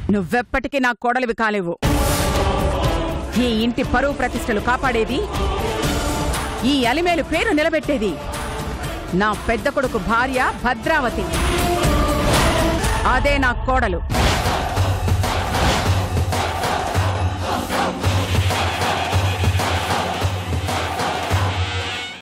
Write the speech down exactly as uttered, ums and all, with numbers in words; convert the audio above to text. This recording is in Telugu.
నువ్వెప్పటికీ నా కోడలివి కాలేవు. ఈ ఇంటి పరువు ప్రతిష్టలు కాపాడేది, ఈ అలిమేలు పేరు నిలబెట్టేది నా పెద్ద కొడుకు భార్య భద్రావతి. అదే నా కోడలు.